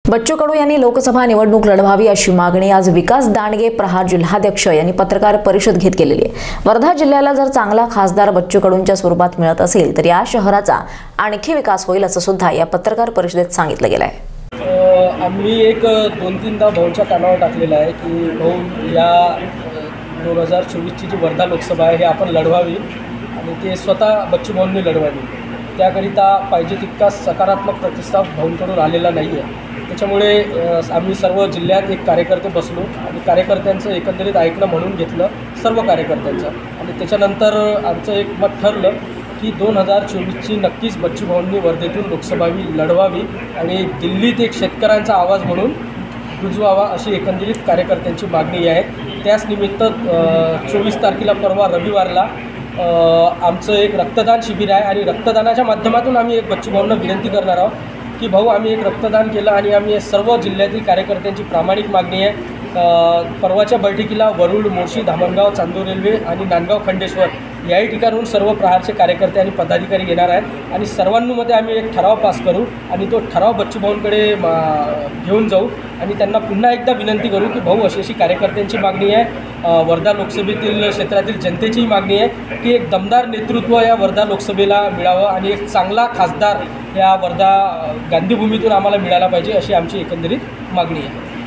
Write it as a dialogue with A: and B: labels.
A: बच्चू कडू यांनी लोकसभा निवडणूक लढवावी अशी मागणी आज विकास दांडगे प्रहार जिल्हाध्यक्ष यांनी पत्रकार परिषद घेत केलेली आहे। वर्धा जिल्ह्याला जर चांगला खासदार बच्चू कडूंच्या स्वरूपात मिळत असेल तर या शहराचा आणखी विकास होईल असं सुद्धा या पत्रकार परिषदेत सांगितलं गेलं आहे।
B: आम्ही एक 2-3दा भाऊंच्या कानावर टाकलेला आहे की भाऊ या 2024ची जी वर्धा लोकसभा आहे हे आपण लढवावी आणि ते स्वतः बच्चू भाऊंनी लढवावी। त्याकरिता पाहिजे तितका सकारात्मक प्रतिसाद भाऊंकडून आलेला नाही आहे। त्याच्यामुळे आम्ही सर्व जिल्ह्यात एक कार्यकर्ते बसलो आणि कार्यकर्त्यांचं एकंदरीत ऐकणं म्हणून घेतलं सर्व कार्यकर्त्यांचं आणि त्याच्यानंतर आमचं एक मत ठरलं की 2024ची नक्कीच बच्चू भाऊंनी वर्धेतून लोकसभा लढवावी आणि दिल्लीत एक शेतकऱ्यांचा आवाज म्हणून रुजवावा अशी एकंदरीत कार्यकर्त्यांची मागणी आहे। त्याच निमित्त 24 तारखेला परवा रविवारला आमचं एक रक्तदान शिबिर आहे आणि रक्तदानाच्या माध्यमातून आम्ही एक बच्चू भाऊंना विनंती करणार आहोत की भाऊ आम्ही एक रक्तदान केलं आणि आम्ही सर्व जिल्ह्यातील कार्यकर्त्यांची प्रामाणिक मागणी आहे। परवाच्या बैठकीला वरुड, मोर्शी, धामणगाव, चांदूर रेल्वे आणि नांदगाव खंडेश्वर याही ठिकाणून सर्व प्रहारचे कार्यकर्ते आणि पदाधिकारी येणार आहेत आणि सर्वांमध्ये आम्ही एक ठराव पास करू आणि तो ठराव बच्चू भाऊंकडे घेऊन जाऊ आणि त्यांना पुन्हा एकदा विनंती करू की भाऊ अशी कार्यकर्त्यांची मागणी आहे, वर्धा लोकसभेतील क्षेत्रातील जनतेचीही मागणी आहे की एक दमदार नेतृत्व या वर्धा लोकसभेला मिळावं आणि एक चांगला खासदार या वर्धा गांधीभूमीतून आम्हाला मिळाला पाहिजे अशी आमची एकंदरीत मागणी आहे।